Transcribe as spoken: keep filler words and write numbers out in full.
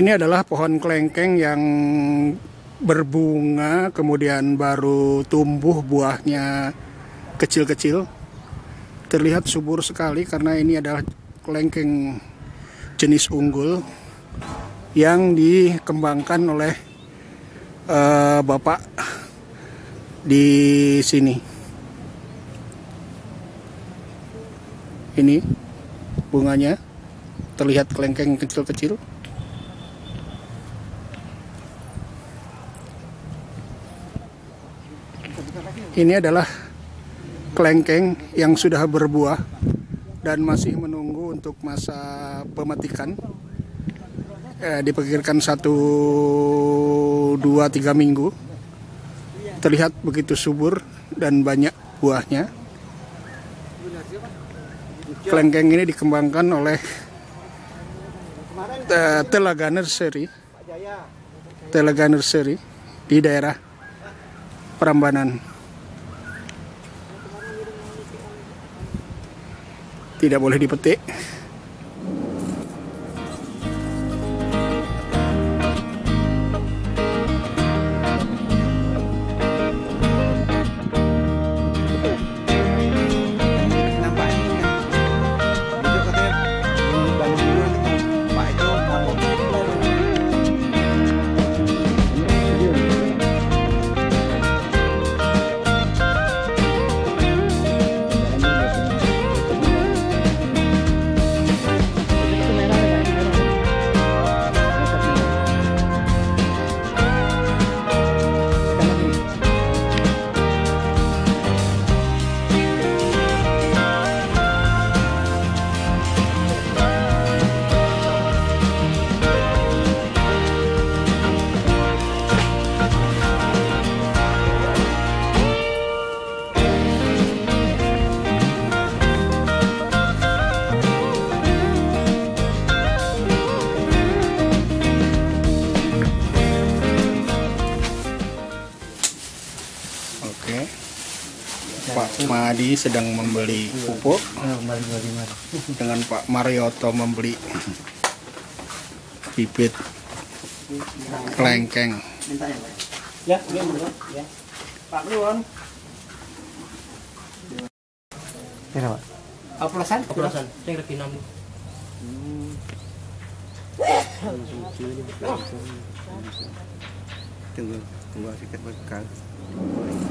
Ini adalah pohon kelengkeng yang berbunga, kemudian baru tumbuh buahnya kecil-kecil. Terlihat subur sekali karena ini adalah kelengkeng jenis unggul yang dikembangkan oleh uh, bapak di sini. Ini bunganya, terlihat kelengkeng kecil-kecil. Ini adalah kelengkeng yang sudah berbuah dan masih menunggu untuk masa pemetikan. Eh, diperkirakan satu, dua, tiga minggu. Terlihat begitu subur dan banyak buahnya. Kelengkeng ini dikembangkan oleh uh, Telaga Nursery, Telaga Nursery di daerah Prambanan. Tidak boleh dipetik. Oke, Pak Madi sedang membeli pupuk dengan Pak Marioto membeli bibit kelengkeng. Ya, ya. Pak Nuwun. Kira Pak. Oplosan, oplosan. Sing regi enam. Tunggu, tunggu sedikit bekal.